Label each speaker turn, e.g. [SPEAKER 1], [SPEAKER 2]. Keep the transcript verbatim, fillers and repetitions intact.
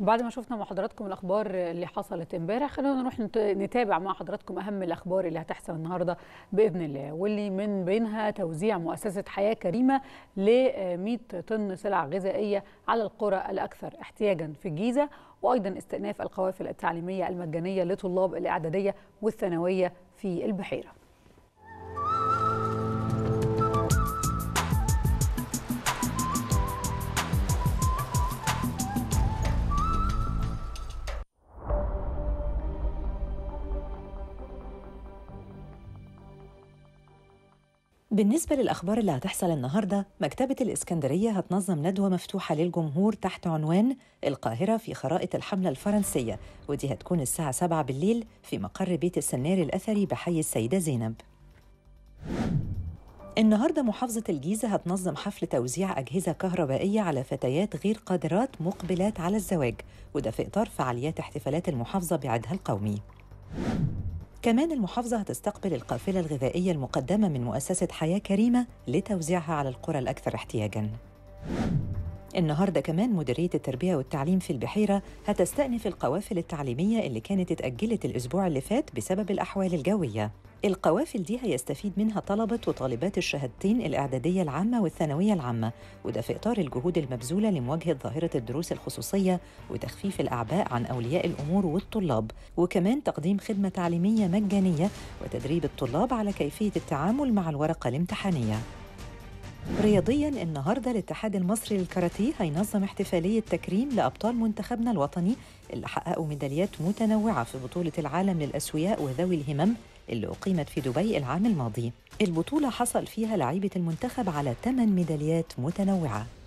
[SPEAKER 1] بعد ما شفنا مع حضراتكم الأخبار اللي حصلت امبارح، خلونا نروح نت- نتابع مع حضراتكم أهم الأخبار اللي هتحصل النهاردة بإذن الله، واللي من بينها توزيع مؤسسة حياة كريمة ل مئة طن سلع غذائية على القرى الأكثر احتياجا في الجيزة، وأيضا استئناف القوافل التعليمية المجانية لطلاب الإعدادية والثانوية في البحيرة.
[SPEAKER 2] بالنسبة للأخبار اللي هتحصل النهاردة، مكتبة الإسكندرية هتنظم ندوة مفتوحة للجمهور تحت عنوان القاهرة في خرائط الحملة الفرنسية، ودي هتكون الساعة سبعة بالليل في مقر بيت السناري الأثري بحي السيدة زينب. النهاردة محافظة الجيزة هتنظم حفل توزيع أجهزة كهربائية على فتيات غير قادرات مقبلات على الزواج، وده في إطار فعاليات احتفالات المحافظة بعيدها القومي. كمان المحافظة هتستقبل القافلة الغذائية المقدمة من مؤسسة حياة كريمة لتوزيعها على القرى الأكثر احتياجاً. النهاردة كمان مديرية التربية والتعليم في البحيرة هتستأنف القوافل التعليمية اللي كانت اتأجلت الأسبوع اللي فات بسبب الأحوال الجوية. القوافل دي هيستفيد منها طلبة وطالبات الشهادتين الإعدادية العامة والثانوية العامة، وده في إطار الجهود المبذولة لمواجهة ظاهرة الدروس الخصوصية وتخفيف الأعباء عن أولياء الأمور والطلاب، وكمان تقديم خدمة تعليمية مجانية وتدريب الطلاب على كيفية التعامل مع الورقة الامتحانية. رياضياً، النهاردة الاتحاد المصري للكاراتيه هينظم احتفالية تكريم لأبطال منتخبنا الوطني اللي حققوا ميداليات متنوعة في بطولة العالم للأسوياء وذوي الهمم اللي أقيمت في دبي العام الماضي. البطولة حصل فيها لاعيبة المنتخب على ثمان ميداليات متنوعة.